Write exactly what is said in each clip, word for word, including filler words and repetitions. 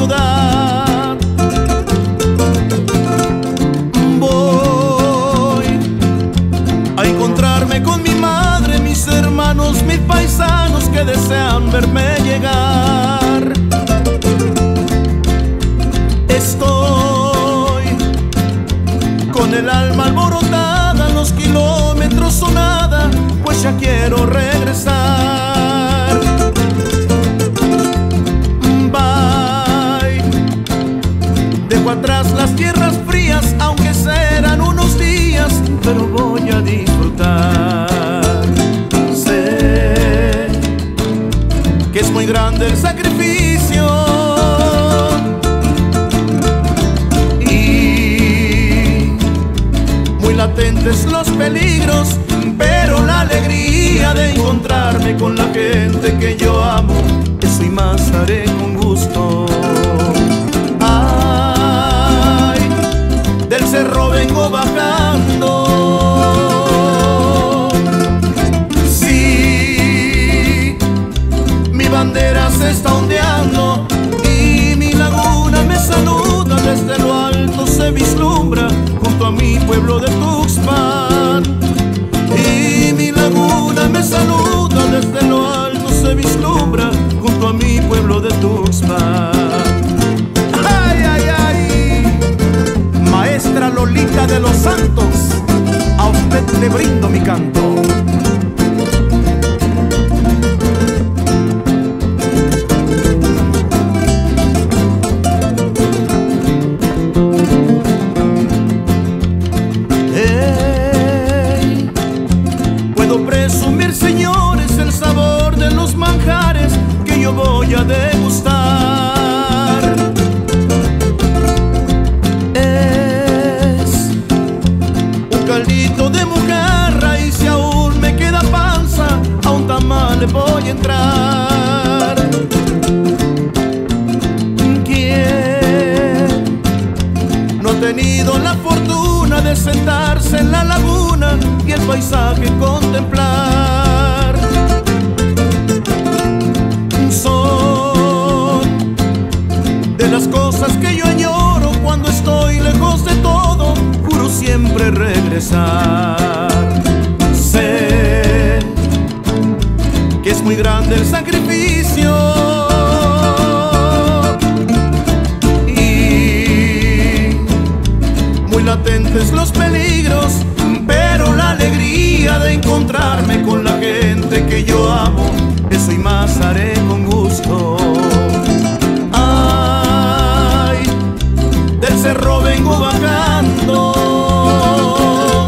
ciudad. Voy a encontrarme con mi madre, mis hermanos, mis paisanos que desean verme llegar. Estoy con el alma alborotada, los kilómetros son nada, pues ya quiero regresar. Bye, dejo atrás las tierras frías, aunque serán unos días, pero voy a disfrutar. Sé que es muy grande el sacrificio y muy latentes los peligros, pero la alegría de encontrarme con la gente que yo amo, eso y más haré con gusto. Ay, del cerro vengo bajando. Sí, mi bandera se está ondeando y mi laguna me saluda. Desde lo alto se vislumbra junto a mi pueblo de Tuxpan. Y mi laguna me saluda, desde lo alto se vislumbra junto a mi pueblo de Tuxpan. Ay, ay, ay, maestra Lolita de los Santos, a usted le brindo mi canto. Presumir, señores, el sabor de los manjares que yo voy a degustar. Es un caldito de mojarra y si aún me queda panza, a un tamal le voy a entrar. ¿Quién no ha tenido la fortuna de sentarse en la laguna y el paisaje contemplar? Son de las cosas que yo añoro cuando estoy lejos de todo, juro siempre regresar. Sé que es muy grande el sacrificio y muy latentes los peligros, pero la alegría de encontrarme con la gente que yo amo, eso y más haré con gusto. Ay, del cerro vengo bajando.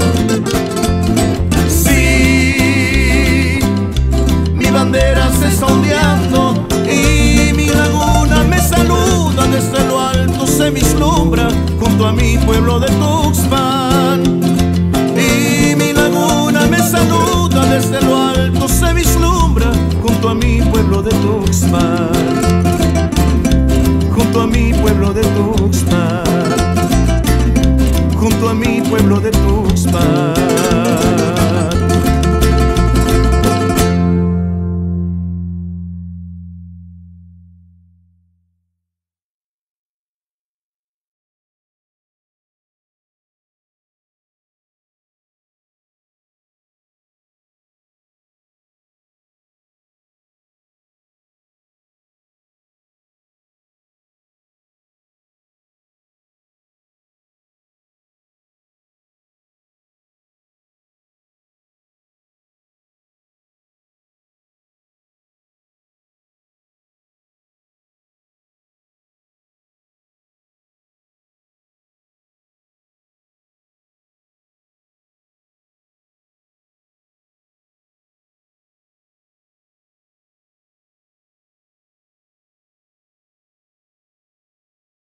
Sí, mi bandera se está ondeando y mi laguna me saluda, desde lo alto se vislumbra junto a mi pueblo de Tuxpan. Y mi laguna me saluda, desde lo alto se vislumbra junto a mi pueblo de Tuxpan. Junto a mi pueblo de Tuxpan. Junto a mi pueblo de Tuxpan.